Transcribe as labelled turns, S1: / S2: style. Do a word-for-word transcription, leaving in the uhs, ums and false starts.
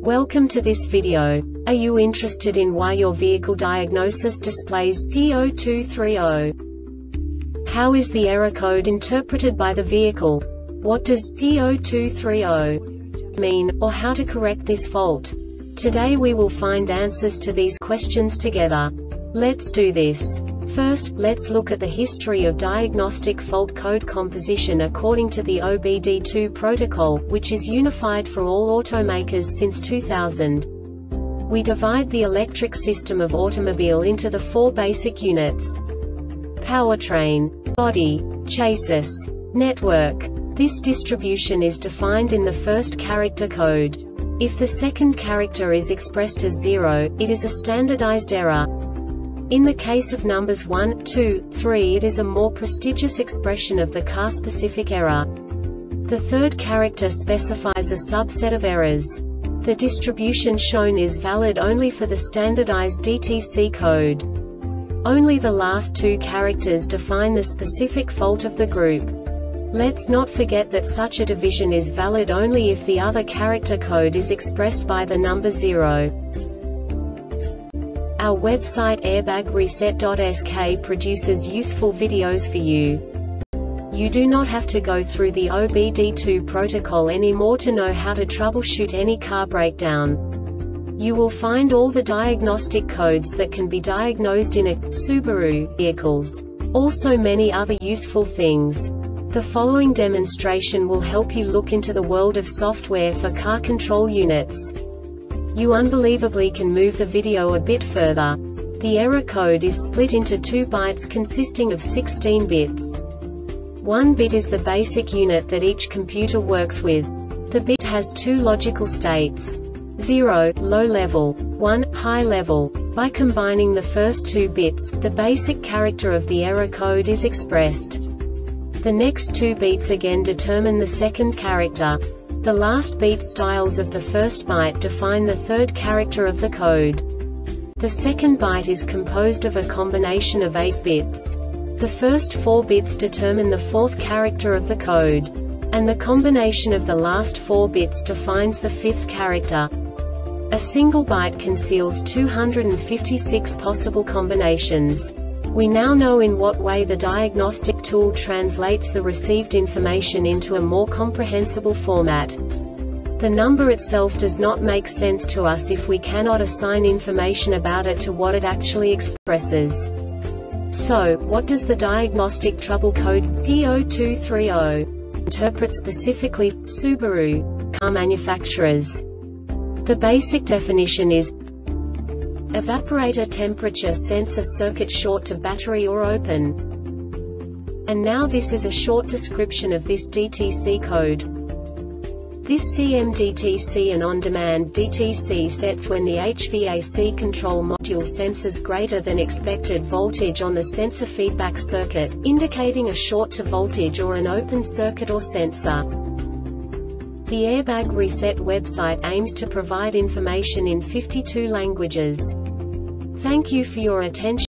S1: Welcome to this video. Are you interested in why your vehicle diagnosis displays P zero two three zero? How is the error code interpreted by the vehicle? What does P zero two three zero mean, or how to correct this fault? Today we will find answers to these questions together. Let's do this. First, let's look at the history of diagnostic fault code composition according to the O B D two protocol, which is unified for all automakers since two thousand. We divide the electric system of automobile into the four basic units: powertrain, body, chassis, network. This distribution is defined in the first character code. If the second character is expressed as zero, it is a standardized error. In the case of numbers one, two, three, it is a more prestigious expression of the car-specific error. The third character specifies a subset of errors. The distribution shown is valid only for the standardized D T C code. Only the last two characters define the specific fault of the group. Let's not forget that such a division is valid only if the other character code is expressed by the number zero. Our website airbag reset dot S K produces useful videos for you. You do not have to go through the O B D two protocol anymore to know how to troubleshoot any car breakdown. You will find all the diagnostic codes that can be diagnosed in a Subaru vehicles. Also many other useful things. The following demonstration will help you look into the world of software for car control units. You unbelievably can move the video a bit further. The error code is split into two bytes consisting of sixteen bits. One bit is the basic unit that each computer works with. The bit has two logical states: zero, low level, one, high level. By combining the first two bits, the basic character of the error code is expressed. The next two bits again determine the second character. The last beat styles of the first byte define the third character of the code. The second byte is composed of a combination of eight bits. The first four bits determine the fourth character of the code. And the combination of the last four bits defines the fifth character. A single byte conceals two hundred fifty-six possible combinations. We now know in what way the diagnostic tool translates the received information into a more comprehensible format. The number itself does not make sense to us if we cannot assign information about it to what it actually expresses. So, what does the diagnostic trouble code P zero two three zero interpret specifically for Subaru car manufacturers? The basic definition is evaporator temperature sensor circuit short to battery or open. And now this is a short description of this D T C code. This C M D T C and on-demand D T C sets when the H V A C control module senses greater than expected voltage on the sensor feedback circuit, indicating a short to voltage or an open circuit or sensor. The Airbag Reset website aims to provide information in fifty-two languages. Thank you for your attention.